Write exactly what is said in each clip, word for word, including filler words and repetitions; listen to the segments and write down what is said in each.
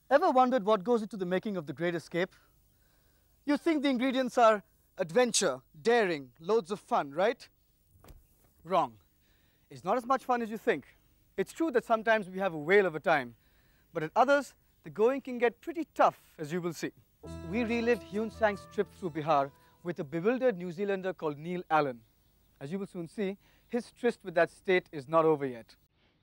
Ever wondered what goes into the making of The Great Escape? You think the ingredients are adventure, daring, loads of fun, right? Wrong. It's not as much fun as you think. It's true that sometimes we have a whale of a time, but at others, the going can get pretty tough, as you will see. We relived Hyun Sang's trip through Bihar with a bewildered New Zealander called Neil Allen. As you will soon see, his tryst with that state is not over yet.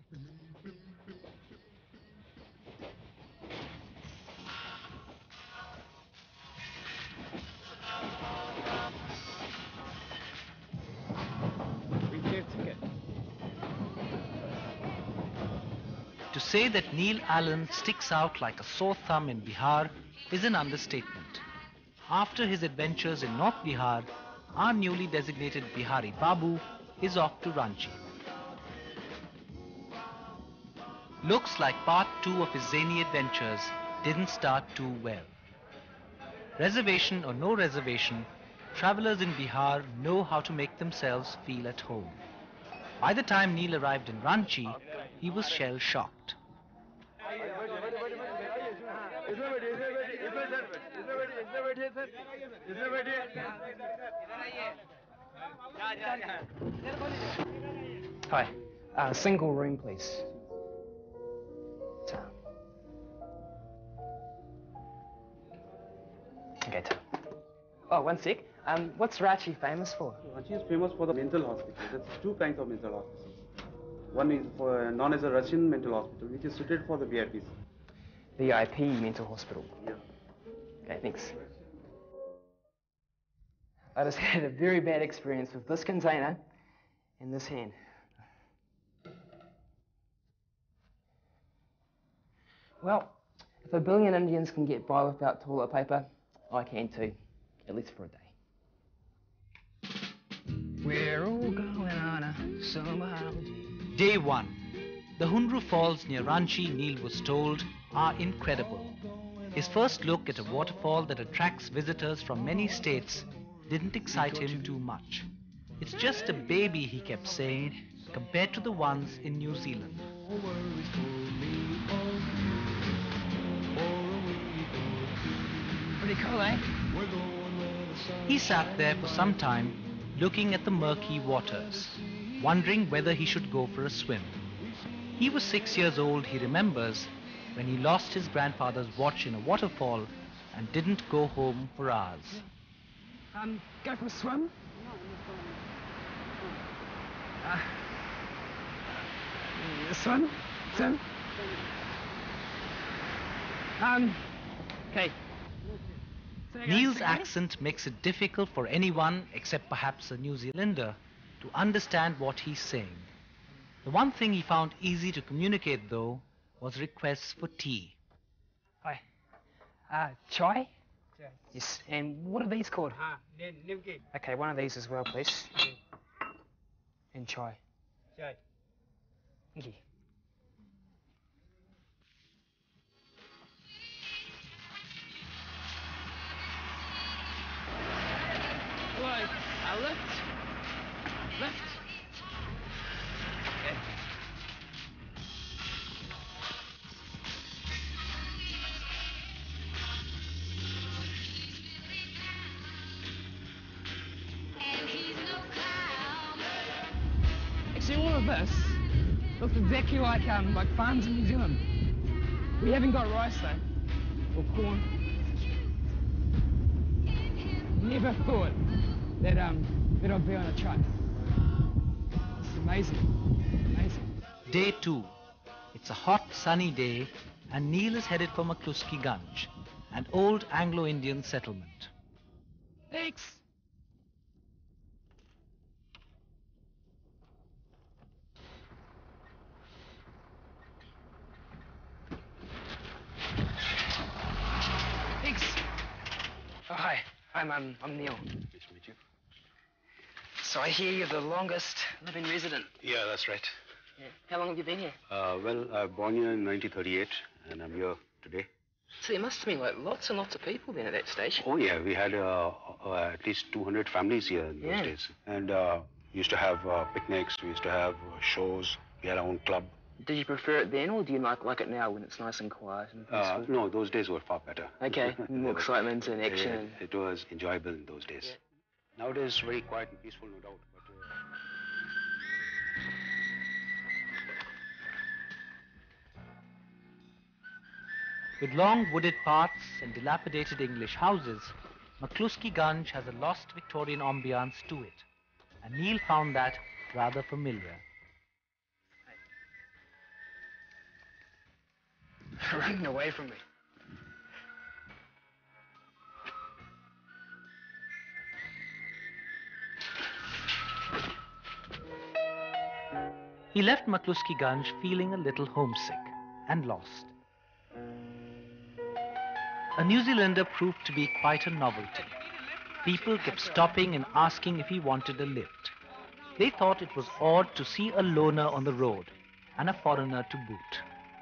To say that Neil Allen sticks out like a sore thumb in Bihar is an understatement. After his adventures in North Bihar, our newly designated Bihari Babu is off to Ranchi. Looks like part two of his zany adventures didn't start too well. Reservation or no reservation, travelers in Bihar know how to make themselves feel at home. By the time Neil arrived in Ranchi, he was shell-shocked. Hi, uh, single room, please. So. Okay, Tom. Oh, one sec. Um, what's Ranchi famous for? Ranchi is famous for the mental hospital. There's two kinds of mental hospitals. One is for, known as a Russian mental hospital, which is suited for the V I Ps. V I P mental hospital. Yeah. Okay, thanks. I just had a very bad experience with this container and this hand. Well, if a billion Indians can get by without toilet paper, I can too, at least for a day. We're all going on a summer holiday. Day one. The Hundru Falls near Ranchi, Neil was told, are incredible. His first look at a waterfall that attracts visitors from many states didn't excite him too much. It's just a baby, he kept saying, compared to the ones in New Zealand. Pretty cool, eh? He sat there for some time, looking at the murky waters, wondering whether he should go for a swim. He was six years old, he remembers, when he lost his grandfather's watch in a waterfall and didn't go home for hours. Um, go for a swim? Uh, swim? Swim? Um, okay. Neil's accent makes it difficult for anyone, except perhaps a New Zealander, to understand what he's saying. The one thing he found easy to communicate, though, was requests for tea. Hi. Uh, chai? Yes. And what are these called? Okay, one of these as well, please. And chai. Chai. Thank you. Hello. Uh, left. Left. Okay. Actually, all of this looks exactly like um like farms in New Zealand. We haven't got rice though, or corn. Never thought that um that I'd be on a truck. It's amazing, amazing. Day two. It's a hot, sunny day, and Neil is headed for McCluskey Gunj, an old Anglo-Indian settlement. Thanks. Thanks. Oh, hi. I'm um, I'm Neil. Nice to meet you. So I hear you're the longest living resident. Yeah, that's right. Yeah. How long have you been here? Uh, well, I was born here in nineteen thirty-eight, and I'm here today. So there must have been like lots and lots of people then at that stage. Oh, yeah, we had uh, uh, at least two hundred families here in those Yeah. days. And uh, we used to have uh, picnics, we used to have uh, shows, we had our own club. Did you prefer it then, or do you like, like it now when it's nice and quiet and Uh, peaceful? no, those days were far better. Okay, more excitement and action. Yeah, and- it was enjoyable in those days. Yeah. Nowadays, very quiet and peaceful, no doubt. But, uh, With long wooded paths and dilapidated English houses, McCluskey Gunge has a lost Victorian ambiance to it, and Neil found that rather familiar. Running away from me. He left McCluskey Gunge feeling a little homesick and lost. A New Zealander proved to be quite a novelty. People kept stopping and asking if he wanted a lift. They thought it was odd to see a loner on the road, and a foreigner to boot.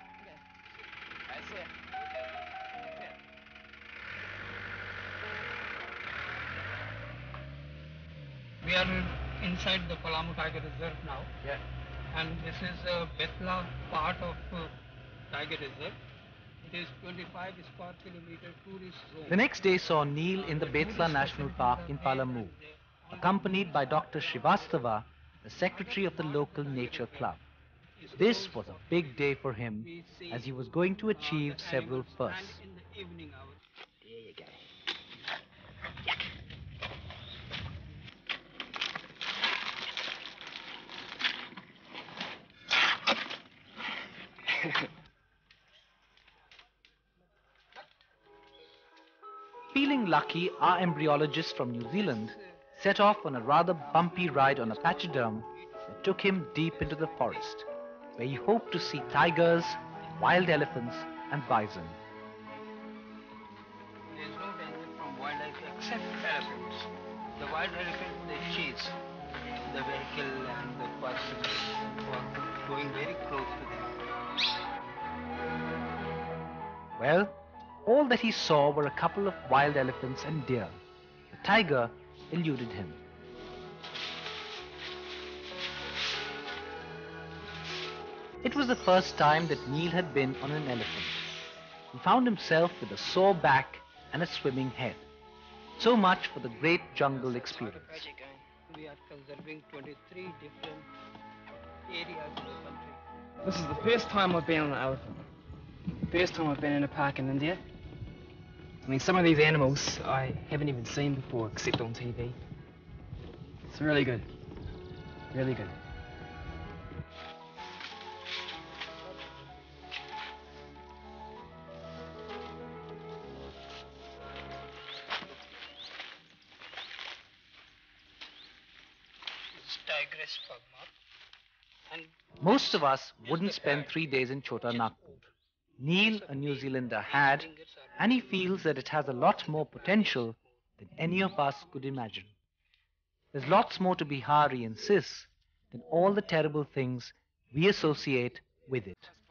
We are inside the Palamu Tiger Reserve now. Yeah. And this is a Betla part of uh, Tiger Reserve. It is twenty-five square kilometer tourist zone. The next day saw Neil in the Betla National Park in Palamu, accompanied by Doctor Srivastava, the secretary of the local nature club. This was a big day for him, as he was going to achieve several firsts. In the evening hours. There you go. Feeling lucky, our embryologist from New Zealand set off on a rather bumpy ride on a pachyderm that took him deep into the forest, where he hoped to see tigers, wild elephants and bison. There is no danger from wildlife except elephants. The wild elephant they chase the vehicle and the person who are going very close to them. Well, all that he saw were a couple of wild elephants and deer. The tiger eluded him. It was the first time that Neil had been on an elephant. He found himself with a sore back and a swimming head. So much for the great jungle experience. We are conserving twenty-three different areas in the country. This is the first time I've been on an elephant. First time I've been in a park in India. I mean, some of these animals I haven't even seen before except on T V. It's really good. Really good. It's tigress pugmark. And Most of us wouldn't spend three days in Chota Nagpur. Neil, a New Zealander, had, and he feels that it has a lot more potential than any of us could imagine. There's lots more to Bihar, he insists, than all the terrible things we associate with it.